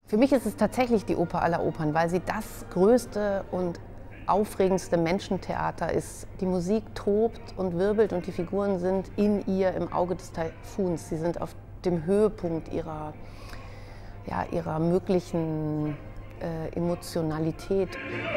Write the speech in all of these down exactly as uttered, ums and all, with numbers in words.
Für mich ist es tatsächlich die Oper aller Opern, weil sie das größte und aufregendste Menschentheater ist. Die Musik tobt und wirbelt und die Figuren sind in ihr im Auge des Taifuns. Sie sind auf dem Höhepunkt ihrer, ja, ihrer möglichen äh, Emotionalität.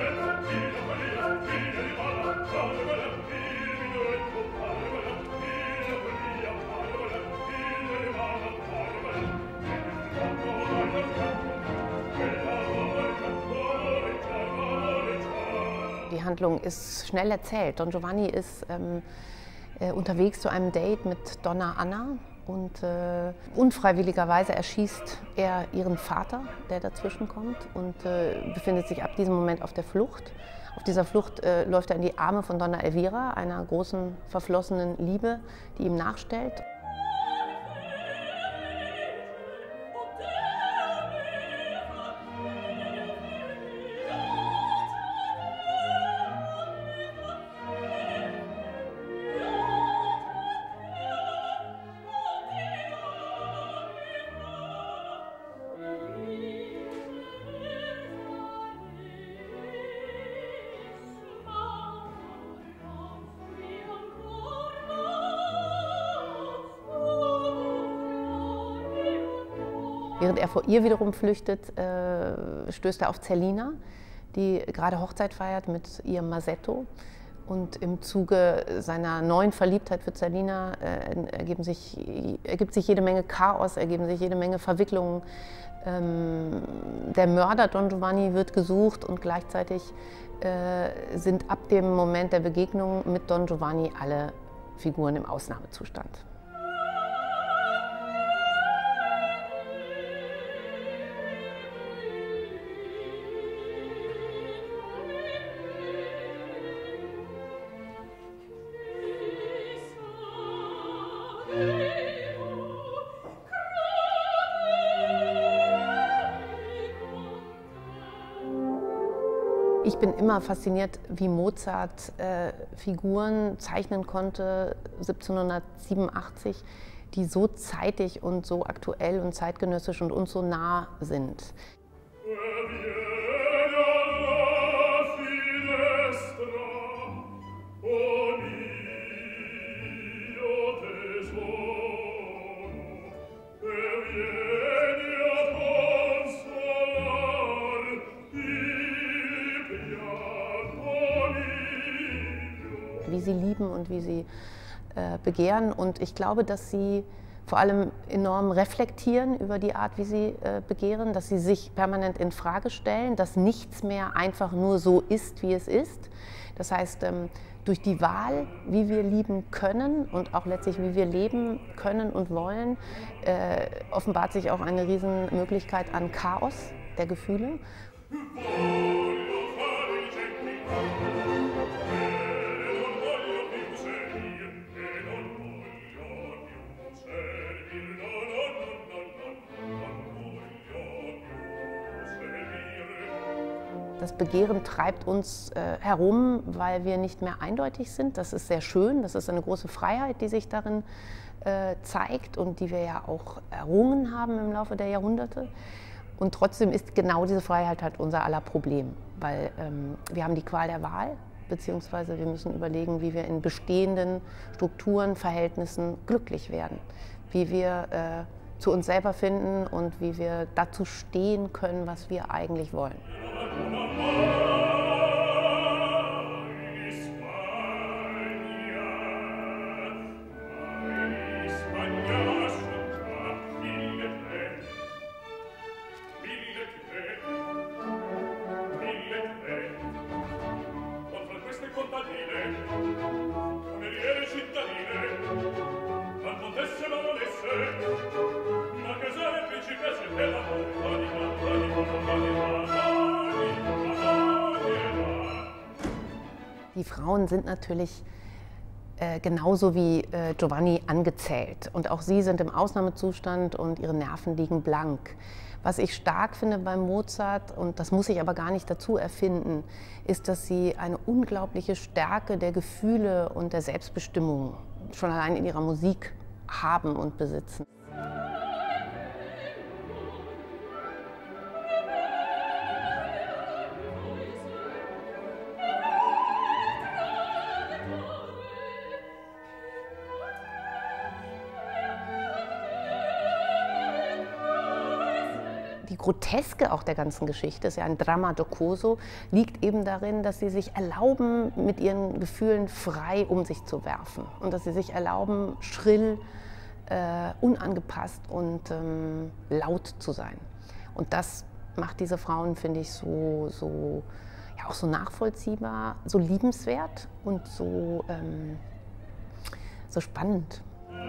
Die Handlung ist schnell erzählt. Don Giovanni ist ähm, äh, unterwegs zu einem Date mit Donna Anna und äh, unfreiwilligerweise erschießt er ihren Vater, der dazwischen kommt, und äh, befindet sich ab diesem Moment auf der Flucht. Auf dieser Flucht äh, läuft er in die Arme von Donna Elvira, einer großen verflossenen Liebe, die ihm nachstellt. Während er vor ihr wiederum flüchtet, äh, stößt er auf Zerlina, die gerade Hochzeit feiert mit ihrem Masetto. Und im Zuge seiner neuen Verliebtheit für Zerlina äh, ergeben sich, ergibt sich jede Menge Chaos, ergeben sich jede Menge Verwicklungen. Ähm, der Mörder Don Giovanni wird gesucht und gleichzeitig äh, sind ab dem Moment der Begegnung mit Don Giovanni alle Figuren im Ausnahmezustand. Ich bin immer fasziniert, wie Mozart äh, Figuren zeichnen konnte, siebzehnhundertsiebenundachtzig, die so zeitig und so aktuell und zeitgenössisch und uns so nah sind. Wie sie lieben und wie sie äh, begehren. Und ich glaube, dass sie vor allem enorm reflektieren über die Art, wie sie äh, begehren, dass sie sich permanent in Frage stellen, dass nichts mehr einfach nur so ist, wie es ist. Das heißt, ähm, durch die Wahl, wie wir lieben können und auch letztlich, wie wir leben können und wollen, äh, offenbart sich auch eine Riesenmöglichkeit an Chaos der Gefühle. Das Begehren treibt uns äh, herum, weil wir nicht mehr eindeutig sind. Das ist sehr schön, das ist eine große Freiheit, die sich darin äh, zeigt und die wir ja auch errungen haben im Laufe der Jahrhunderte. Und trotzdem ist genau diese Freiheit halt unser aller Problem, weil ähm, wir haben die Qual der Wahl, beziehungsweise wir müssen überlegen, wie wir in bestehenden Strukturen, Verhältnissen glücklich werden, wie wir äh, zu uns selber finden und wie wir dazu stehen können, was wir eigentlich wollen. Die Frauen sind natürlich äh, genauso wie äh, Giovanni angezählt und auch sie sind im Ausnahmezustand und ihre Nerven liegen blank. Was ich stark finde bei Mozart, und das muss ich aber gar nicht dazu erfinden, ist, dass sie eine unglaubliche Stärke der Gefühle und der Selbstbestimmung schon allein in ihrer Musik haben und besitzen. die Groteske auch der ganzen Geschichte, ist ja ein Dramma giocoso, liegt eben darin, dass sie sich erlauben, mit ihren Gefühlen frei um sich zu werfen und dass sie sich erlauben, schrill, äh, unangepasst und ähm, laut zu sein. Und das macht diese Frauen, finde ich, so, so, ja, auch so nachvollziehbar, so liebenswert und so, ähm, so spannend.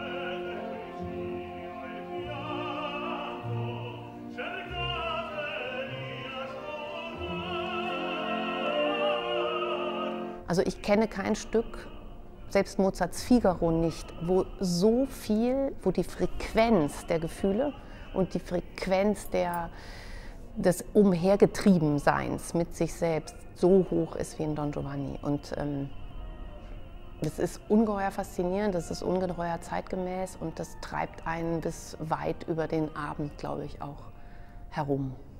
Also ich kenne kein Stück, selbst Mozarts Figaro nicht, wo so viel, wo die Frequenz der Gefühle und die Frequenz der, des Umhergetriebenseins mit sich selbst so hoch ist wie in Don Giovanni. Und ähm, das ist ungeheuer faszinierend, das ist ungeheuer zeitgemäß und das treibt einen bis weit über den Abend, glaube ich, auch herum.